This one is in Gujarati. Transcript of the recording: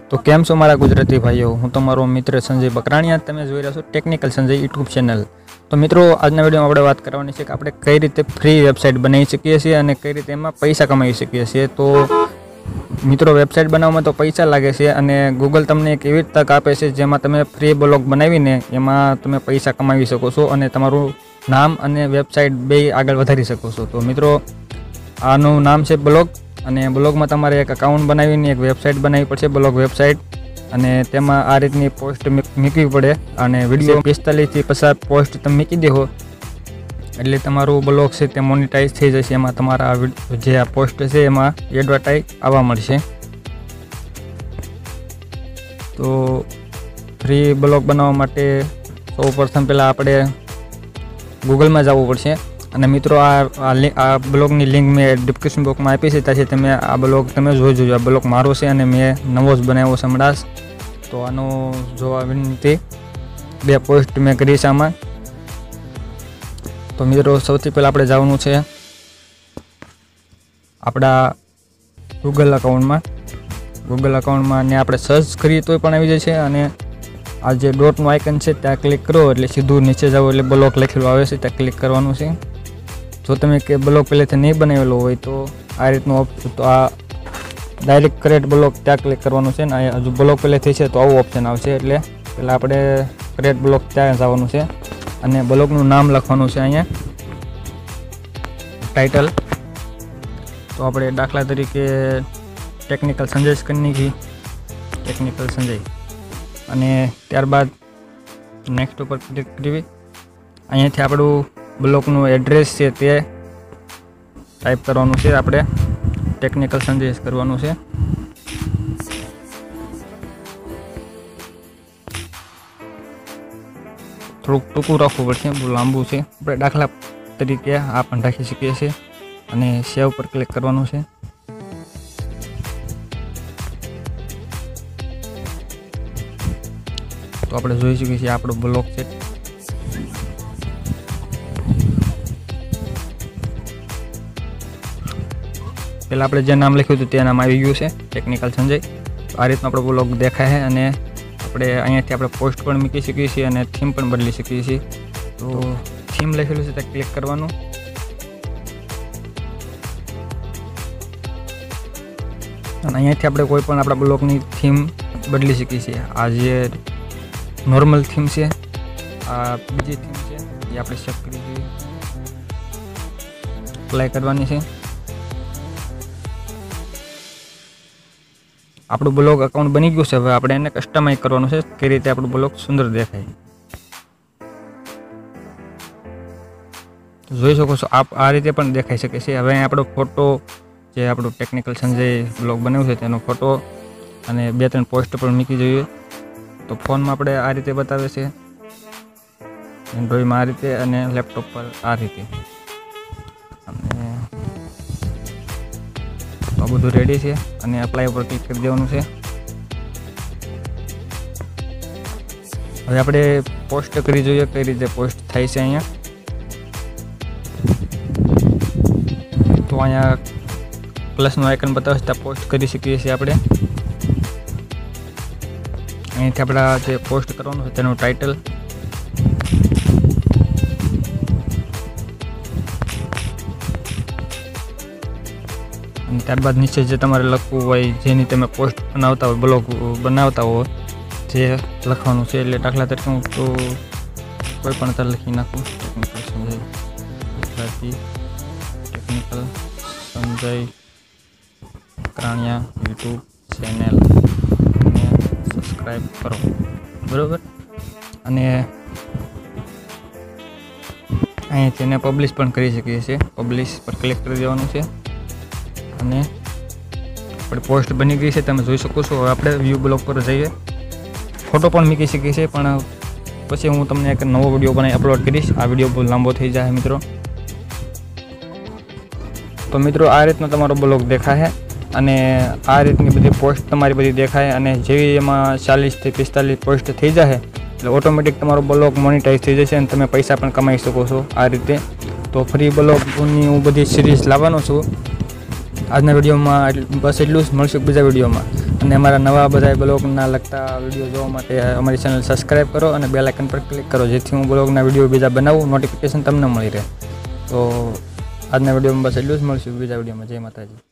तो केम छो मारा गुजराती भाईओ, हूँ तमारो मित्र संजय बकराणिया। तमे जोई रह्या छो टेक्निकल संजय यूट्यूब चेनल। तो मित्रों, आजना विडियो में आपणे बात करवानी छे कि आपणे कई रीते फ्री वेबसाइट बनावी शकीए छीए अने कई रीते एमां पैसा कमाई शकीए छीए। तो मित्रों, वेबसाइट बनाववामां तो पैसा लागे छे अने गूगल तमने एक एवी तक आपे छे जेमां तमे फ्री ब्लॉग बनावीने एमां तमे पैसा कमावी शको छो अने तमारुं नाम अने वेबसाइट बेय आगळ वधारी शको छो। तो मित्रों, आनुं नाम छे ब्लॉग अने ब्लॉग में तमारे एक अकाउंट बनावीने एक वेबसाइट बनावी पड़शे, ब्लॉग वेबसाइट। अने तेमां आ रीतनी पोस्ट मूकवी पड़े अने विडियो 45 થી 50 पोस्ट तमे मूकी देहो एटले तमारुं ब्लॉग छे ते मोनेटाइज थई जशे। एमां तमारा जे आ पोस्ट छे एमां एडवर्टाइज आववा मळशे। तो फ्री ब्लॉग बनाववा माटे सौप्रथम पहेला आपणे गूगल में जवुं पड़शे। અને મિત્રો, આ બ્લોગની લિંક મેં ડિસ્ક્રિપ્શન બોક્સમાં આપી છે, ત્યાંથી તમે આ બ્લોગ તમે જોઈ જોજો। આ બ્લોગ મારો છે અને મેં નવો જ બનાવ્યો છે હમણાં। તો આનો જોવા વિનંતી, 2 પોસ્ટ મેં કરી છે આમાં। તો મિત્રો, સૌથી પહેલાં આપણે જવાનું છે આપણા ગૂગલ અકાઉન્ટમાં ને આપણે સર્ચ કરીએ તોય પણ આવી જાય છે। અને આ જે ડોટનું આઇકન છે ત્યાં ક્લિક કરો એટલે સીધું નીચે જાવ એટલે બ્લોગ લખેલું આવે છે, ત્યાં ક્લિક કરવાનું છે। જો તમે કે બ્લોગ પહેલેથી નહીં બનાવેલો હોય તો આ રીતનું તો આ ડાયરેક્ટ ક્રિએટ બ્લોગ ત્યાં ક્લિક કરવાનું છે ને હજુ બ્લોગ પહેલેથી છે તો આવું ઓપ્શન આવશે। એટલે પહેલાં આપણે ક્રિએટ બ્લોગ ત્યાં જવાનું છે અને બ્લોગનું નામ લખવાનું છે અહીંયા ટાઇટલ। તો આપણે દાખલા તરીકે ટેકનિકલ સંજય કરી ટેકનિકલ સંજય અને ત્યારબાદ નેક્સ્ટ ઉપર ક્લિક કરવી। અહીંયાથી આપણું બ્લોગનું એડ્રેસ છે તે ટાઈપ કરવાનું છે, આપણે ટેકનિકલ સંજય કરવાનું છે। થોડુંક ટૂંકું રાખવું પડશે, બહુ લાંબુ છે। આપણે દાખલા તરીકે આ પણ રાખી શકીએ છીએ અને સેવ પર ક્લિક કરવાનું છે। તો આપણે જોઈ શકીએ છીએ આપણો બ્લોગ છે। પહેલાં આપણે જે નામ લખ્યું હતું તે નામ આવી ગયું છે, ટેકનિકલ સંજય। તો આ રીતનો આપણો બ્લોગ દેખાય છે અને આપણે અહીંયાથી આપણે પોસ્ટ પણ મૂકી શકીએ છીએ અને થીમ પણ બદલી શકીએ છીએ। તો થીમ લખેલું છે ત્યાં ક્લિક કરવાનું અને અહીંયાથી આપણે કોઈ પણ આપણા બ્લોગની થીમ બદલી શકીએ છીએ। આ જે નોર્મલ થીમ છે, આ બીજી થીમ છે એ આપણે સેટ કરી દઈએ, એપ્લાય કરવાની છે। આપણું બ્લોગ અકાઉન્ટ બની ગયું છે, હવે આપણે એને કસ્ટમાઇઝ કરવાનું છે, કઈ રીતે આપણું બ્લોગ સુંદર દેખાય। જોઈ શકો છો આપ આ રીતે પણ દેખાઈ શકે છે। હવે આપણો ફોટો જે આપણું ટેકનિકલ સંજય બ્લોગ બનાવ્યું છે તેનો ફોટો અને 2-3 પોસ્ટ પણ મૂકી જોઈએ। તો ફોનમાં આપણે આ રીતે બતાવે છે, એન્ડ્રોઈડમાં આ રીતે અને લેપટોપ પર આ રીતે। અને તો આ બધું રેડી છે અને એપ્લાય ઉપર ક્લિક કરી દેવાનું છે। હવે આપણે પોસ્ટ કરી જોઈએ કઈ રીતે પોસ્ટ થાય છે અહીંયા। તો અહીંયા પ્લસનું આઇકન બતાવે છે, ત્યાં પોસ્ટ કરી શકીએ છીએ આપણે। અહીંથી આપણા જે પોસ્ટ કરવાનું છે તેનું ટાઇટલ અને ત્યારબાદ નીચે જે તમારે લખવું હોય, જેની તમે પોસ્ટ બનાવતા હોય, બ્લોગ બનાવતા હોય, જે લખવાનું છે। એટલે દાખલા તરીકે હું તો કોઈ પણ તર લખી નાખું, technical Sanjay Gujarati, technical Sanjay Bakraniya YouTube channel અને સબસ્ક્રાઈબ કરો, બરાબર। અને અહીંથી એને પબ્લિશ પણ કરી શકીએ છીએ, પબ્લિશ પર ક્લિક કરી દેવાનું છે અને આપણી પોસ્ટ બની ગઈ છે, તમે જોઈ શકો છો। હવે આપણે વ્યૂ બ્લોગ પર જઈએ, ફોટો પણ મૂકી શકીએ છીએ, પણ પછી હું તમને એક નવો વિડીયો બનાવી અપલોડ કરીશ। આ વિડીયો બહુ લાંબો થઈ જાય મિત્રો। તો મિત્રો, આ રીતનો તમારો બ્લોગ દેખાય અને આ રીતની બધી પોસ્ટ તમારી બધી દેખાય અને જેવી એમાં 40 થી 45 પોસ્ટ થઈ જાય એટલે ઓટોમેટિક તમારો બ્લોગ મોનેટાઇઝ થઈ જશે અને તમે પૈસા પણ કમાઈ શકો છો આ રીતે। તો ફ્રી બ્લોગની હું બધી સિરીઝ લાવવાનો છું। આજના વિડીયોમાં બસ એટલું જ, મળશું બીજા વિડીયોમાં। અને અમારા નવા બધા બ્લોગના લગતા વિડીયો જોવા માટે અમારી ચેનલ સબસ્ક્રાઈબ કરો અને બેલ આઇકન પર ક્લિક કરો, જેથી હું બ્લોગના વિડીયો બીજા બનાવું, નોટિફિકેશન તમને મળી રહે. તો આજના વિડીયોમાં બસ એટલું જ. મળશું બીજા વિડીયોમાં. જય માતાજી.